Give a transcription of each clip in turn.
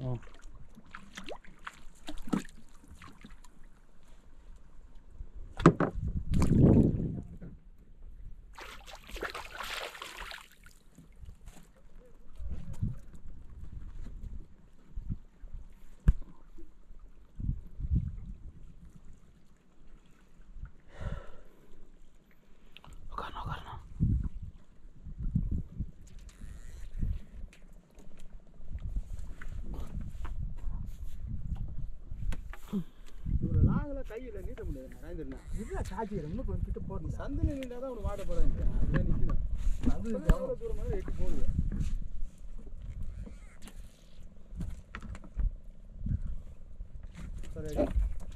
கையில் நீட்ட முடியாது ராஜேந்திரனா இல்லை சாட்சி ரொம்ப கிட்ட போடணும் சந்தில் நீட்டால் தான் அவனுக்கு வாட போகிறாங்க அதுதான் நிற்கணும் சந்தில் எவ்வளோ தூரமாக எட்டு போடுவேன் சரி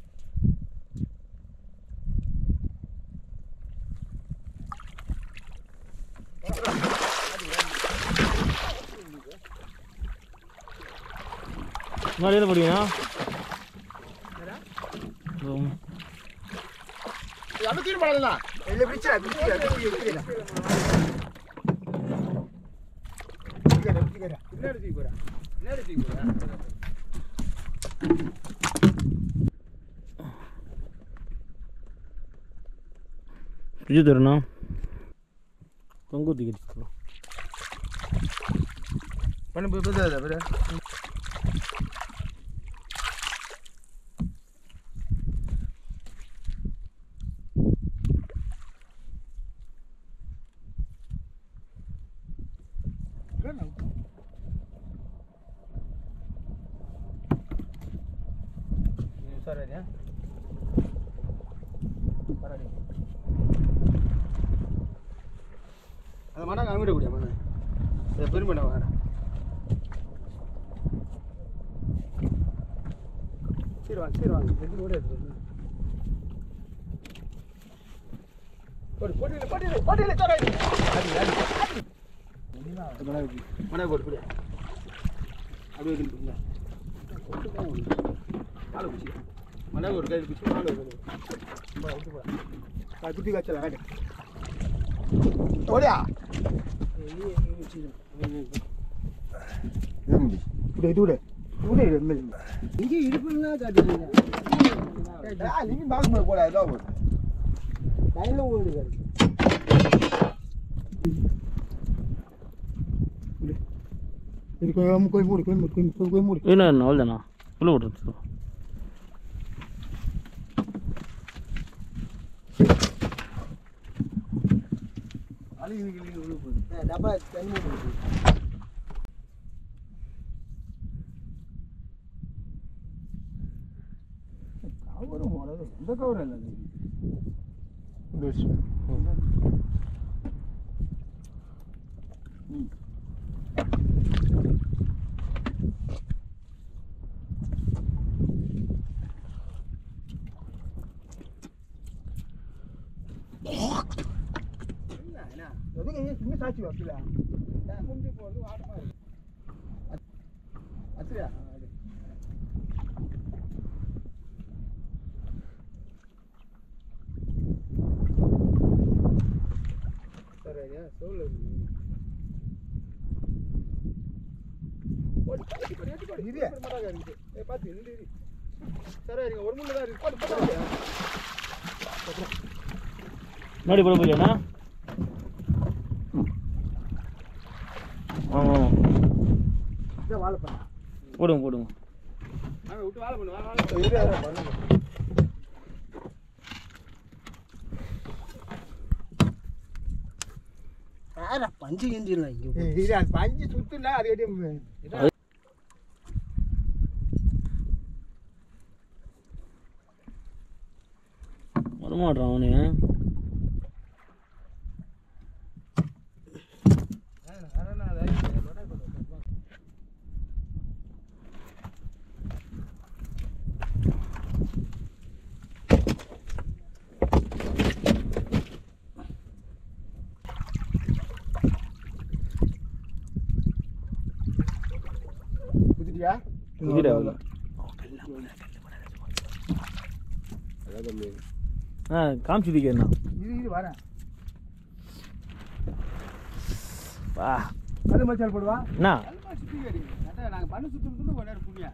மழையில போடுவீங்க அது தீர் பண்ணலாம் இல்ல பிடிச்சா பிடிச்சா பின்னாடி தூக்கி போறா பின்னாடி தூக்கி போறா இது தரணும் கொங்குத்தி கட்டி பண்ணு போய் போதா பர அந்த மடம் அங்கிடக்கூடிய மண்ணு இதை பெருமண்ண வாங்க சரி வாங்க எது கூட எடுத்து போட்டியில் தர மனை போட்டு அப்படியே இருக்குங்க காலை குச்சி மனை ஒரு கை குச்சி காலை குட்டி காய்ச்சல காட்டு ஓடியா இங்கே இருப்புன்னா காட்டுறீங்க நீங்க பார்க்க போடா ஏதாவது லைன்ல ஓடுது இது கோய் மூடி என்ன அவ்வளோதானா உள்ள விட்டுருச்சு டப்பா தண்ணி கவரும் போனது எந்த கவரும் இல்லை சின்ன சாட்சி வைக்கல முடிஞ்சு போகிறது வாட்டமா இருக்கு அச்சுரியா சரியா சொல்லு பார்த்து சரி ஒரு முள்ளு தான் இருக்கு முன்னாடி போட போயிடா ஆமாம் வாழைப்பா போடுங்க போடுங்க விட்டு வாழை பண்ணு பஞ்சு ஏந்திடலாம் இங்கே பஞ்சு சுத்துனா அது வரமாட்டான் அவனு காமிச்சுதிக்கா இது வரேன் வா அது மச்சால் போடுவா என்ன நாங்கள் பண்ணு சுற்றுறது கொஞ்ச நேரம் புண்ணியா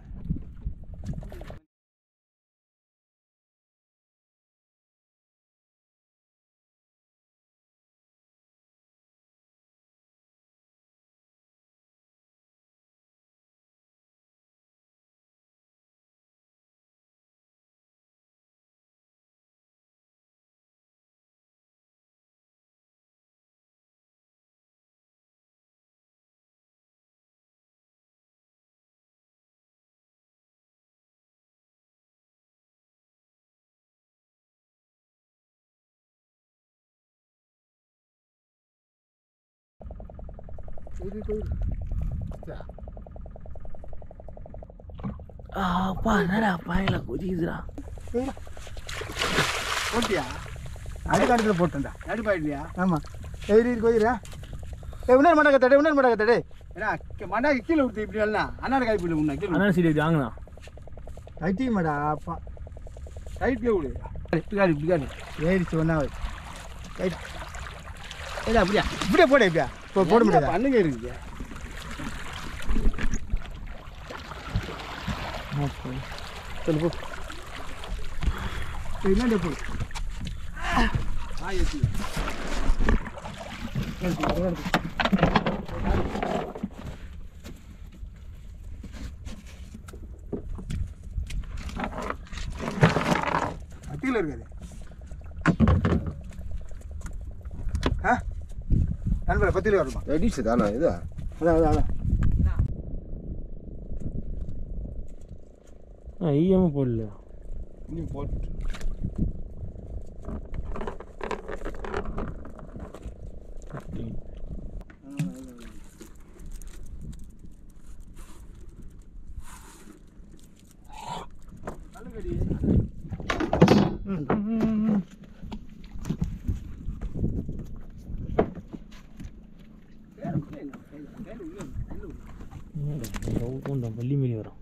அப்பா என்னடா பாயில கொதிக்குதுடா போட்டியா அடிக்காலத்தில் போட்டேன்டா அடிப்பாயிடலையா ஆமாம் எதிரி கொதிரா உணர் மண்டா கத்தடே உணர் மண்டா கத்தடே ஏன்னா மண்டாக்கு கீழே விட்டு இப்படி எல்லாம் அண்ணாடு காய் போயிட்டு முன்னா கீழே அண்ணா சீடி வாங்கண்ணா கட்டி மாடா அப்பா ரைட்லேயே விடு இப்படி ஏறிச்சு ஒன்றா ரைட் ஏடா அப்படியா இப்படியே போட இப்படியா இப்போ போட முடியாது பண்ணுங்க இருக்குது சொல்லு போ என்னண்டே போடு ஏற்றி அத்தியில் இருக்காது ஆ நண்பரை பத்தியில் வருமா ரெடிச்சு தானே இது அதான் ஈயமாக போடல நீ போட்டு வள்ளி மீறி வரும்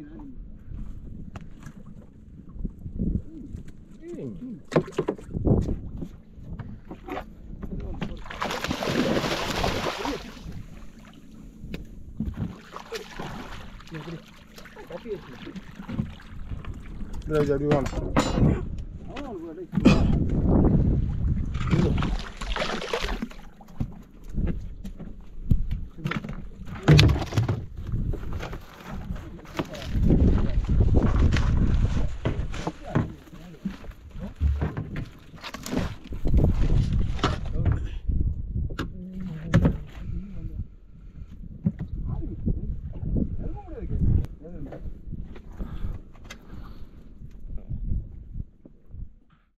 அப்படி வேணும்